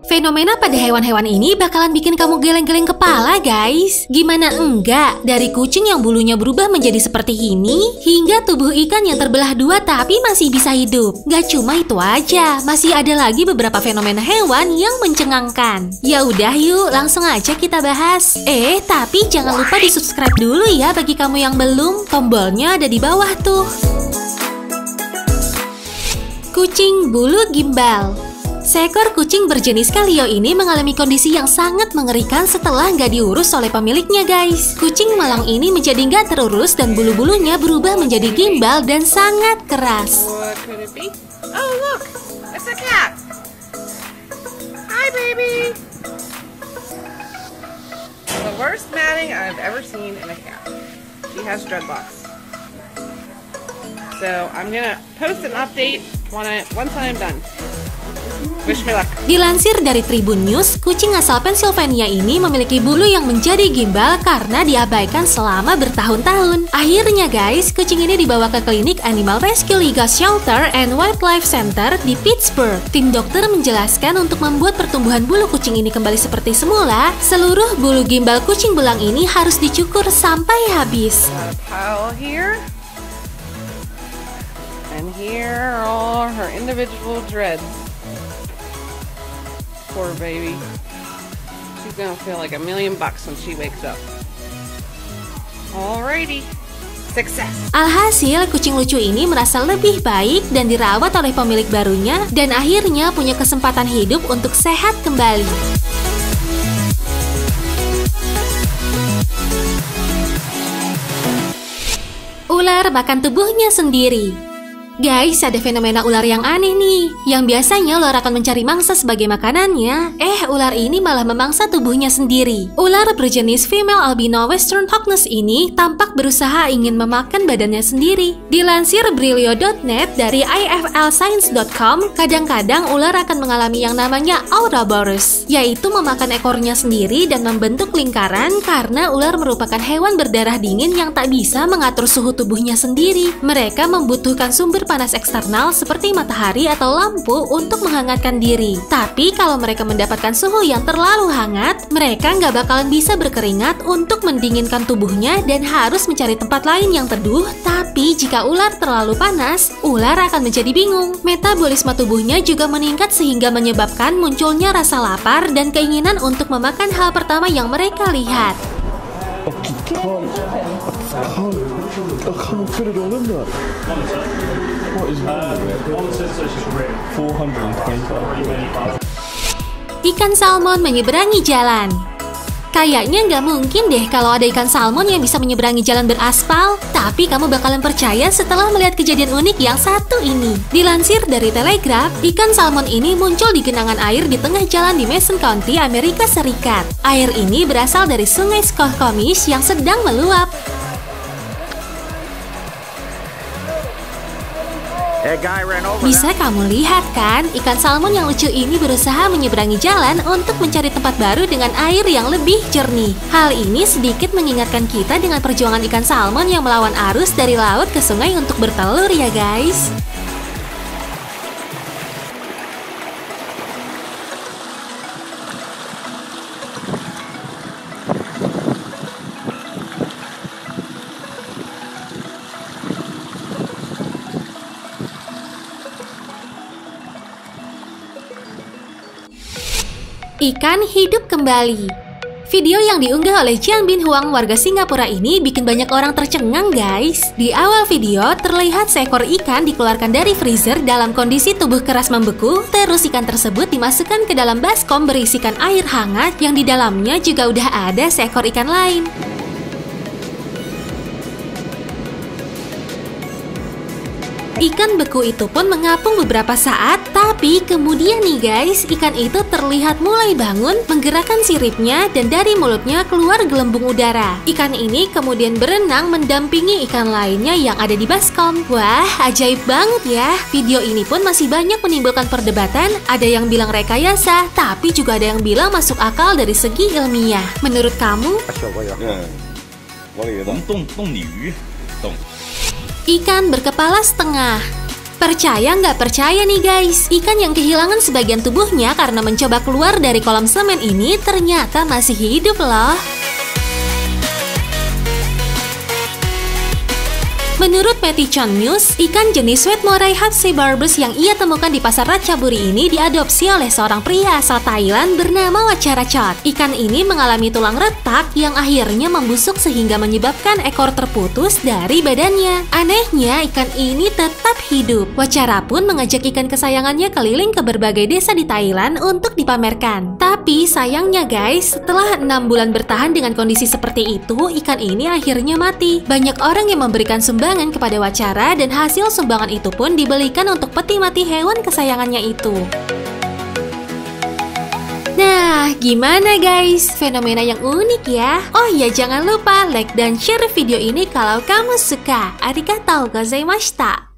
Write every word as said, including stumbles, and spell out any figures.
Fenomena pada hewan-hewan ini bakalan bikin kamu geleng-geleng kepala, guys. Gimana enggak? Dari kucing yang bulunya berubah menjadi seperti ini, hingga tubuh ikan yang terbelah dua tapi masih bisa hidup. Gak cuma itu aja, masih ada lagi beberapa fenomena hewan yang mencengangkan. Ya udah yuk, langsung aja kita bahas. Eh, tapi jangan lupa di-subscribe dulu ya bagi kamu yang belum. Tombolnya ada di bawah tuh. Kucing bulu gimbal. Seekor kucing berjenis Kalio ini mengalami kondisi yang sangat mengerikan setelah nggak diurus oleh pemiliknya, guys. Kucing malang ini menjadi nggak terurus dan bulu-bulunya berubah menjadi gimbal dan sangat keras. What could it be? Oh look, it's a cat. Hi baby. The worst matting I've ever seen in a cat. She has dreadlocks. So I'm gonna post an update when I, once I'm done. Wish me luck. Dilansir dari Tribun News, kucing asal Pennsylvania ini memiliki bulu yang menjadi gimbal karena diabaikan selama bertahun-tahun. Akhirnya guys, kucing ini dibawa ke klinik Animal Rescue Legal Shelter and Wildlife Center di Pittsburgh. Tim dokter menjelaskan untuk membuat pertumbuhan bulu kucing ini kembali seperti semula, seluruh bulu gimbal kucing belang ini harus dicukur sampai habis. Pile here. And here are all her individual dreads. Poor baby. She's gonna feel like a million bucks when she wakes up. Alrighty. Success. Alhasil, kucing lucu ini merasa lebih baik dan dirawat oleh pemilik barunya dan akhirnya punya kesempatan hidup untuk sehat kembali. Ular makan tubuhnya sendiri. Guys, ada fenomena ular yang aneh nih. Yang biasanya ular akan mencari mangsa sebagai makanannya. Eh, ular ini malah memangsa tubuhnya sendiri. Ular berjenis female albino western hogness ini tampak berusaha ingin memakan badannya sendiri. Dilansir Brilio dot net dari I F L science dot com, kadang-kadang ular akan mengalami yang namanya Ouroboros, yaitu memakan ekornya sendiri dan membentuk lingkaran karena ular merupakan hewan berdarah dingin yang tak bisa mengatur suhu tubuhnya sendiri. Mereka membutuhkan sumber panas eksternal seperti matahari atau lampu untuk menghangatkan diri. Tapi kalau mereka mendapatkan suhu yang terlalu hangat, mereka nggak bakalan bisa berkeringat untuk mendinginkan tubuhnya dan harus mencari tempat lain yang teduh. Tapi jika ular terlalu panas, ular akan menjadi bingung. Metabolisme tubuhnya juga meningkat sehingga menyebabkan munculnya rasa lapar dan keinginan untuk memakan hal pertama yang mereka lihat. I can't fit it all in there. What is wrong with it? four hundred twenty-five. Ikan salmon menyeberangi jalan. Kayaknya nggak mungkin deh kalau ada ikan salmon yang bisa menyeberangi jalan beraspal. Tapi kamu bakalan percaya setelah melihat kejadian unik yang satu ini. Dilansir dari Telegraph, ikan salmon ini muncul di genangan air di tengah jalan di Mason County, Amerika Serikat. Air ini berasal dari sungai Snoqualmie yang sedang meluap. Bisa kamu lihat kan, ikan salmon yang lucu ini berusaha menyeberangi jalan untuk mencari tempat baru dengan air yang lebih jernih. Hal ini sedikit mengingatkan kita dengan perjuangan ikan salmon yang melawan arus dari laut ke sungai untuk bertelur ya guys. Ikan hidup kembali. Video yang diunggah oleh Jian Bin Huang, warga Singapura ini bikin banyak orang tercengang guys. Di awal video terlihat seekor ikan dikeluarkan dari freezer dalam kondisi tubuh keras membeku. Terus ikan tersebut dimasukkan ke dalam baskom berisikan air hangat yang di dalamnya juga udah ada seekor ikan lain. Ikan beku itu pun mengapung beberapa saat, tapi kemudian nih guys, ikan itu terlihat mulai bangun, menggerakkan siripnya, dan dari mulutnya keluar gelembung udara. Ikan ini kemudian berenang mendampingi ikan lainnya yang ada di baskom. Wah, ajaib banget ya. Video ini pun masih banyak menimbulkan perdebatan, ada yang bilang rekayasa, tapi juga ada yang bilang masuk akal dari segi ilmiah. Menurut kamu? Ikan berkepala setengah. Percaya nggak percaya nih guys, ikan yang kehilangan sebagian tubuhnya karena mencoba keluar dari kolam semen ini ternyata masih hidup loh. Menurut Meticon News, ikan jenis Sweetmorai Hatsebarbus yang ia temukan di pasar Ratchaburi ini diadopsi oleh seorang pria asal Thailand bernama Wacharachot. Ikan ini mengalami tulang retak yang akhirnya membusuk sehingga menyebabkan ekor terputus dari badannya. Anehnya, ikan ini tetap hidup. Wachara pun mengajak ikan kesayangannya keliling ke berbagai desa di Thailand untuk dipamerkan. Tapi sayangnya guys, setelah enam bulan bertahan dengan kondisi seperti itu, ikan ini akhirnya mati. Banyak orang yang memberikan sumbangan kepada Wachara dan hasil sumbangan itu pun dibelikan untuk peti mati hewan kesayangannya itu. Nah, gimana guys? Fenomena yang unik ya? Oh ya, jangan lupa like dan share video ini kalau kamu suka. Arigatou gozaimashita.